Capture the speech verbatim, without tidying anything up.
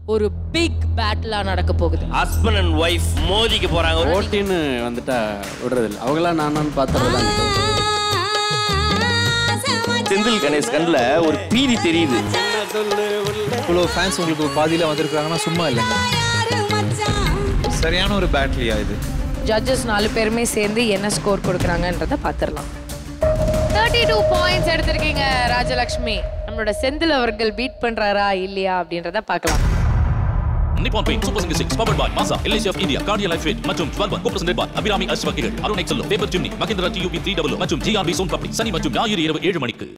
ஒரு பிக் பேட்டிலா நடக்க போகுது. ஹஸ்பண்ட் அண்ட் ஒய்ஃப் மோதிக்க போறாங்க. ஓட்டின்னு வந்துட்டா விடுறது இல்லை. அவங்களா நானும் பார்த்துறது. செந்தில் கணேஷ் கண்ணில் ஒரு பீதி தெரியுது. இவ்வளோ ஃபேன்ஸ் உங்களுக்கு பாதியில் வந்திருக்காங்கன்னா சும்மா இல்லைங்க. சரியான ஒரு பேட்லியா இது. ஜட்ஜஸ் நாலு பேருமே சேர்ந்து என்ன ஸ்கோர் கொடுக்குறாங்கன்றத பார்த்துடலாம். தேர்ட்டி டூ பாயிண்ட்ஸ் எடுத்திருக்கீங்க ராஜலக்ஷ்மி. நம்மளோட செந்தில் அவர்கள் பீட் பண்றாரா இல்லையா அப்படின்றத பார்க்கலாம். Nippon paint super singer six powered by மாசா எல்ஐசி ஆஃப் இந்தியா கார்டியா லைஃப் ஃபீட் மற்றும் twelve one copresented by Abirami அஸ்வகிகள் Arun Excel paper chimney Mahindra டியூபி த்ரீ டபுள் மற்றும் ஜிஆர்பி சோன் பப்ளி சனி மற்றும் ஞாயிறு இரவு ஏழு மணிக்கு.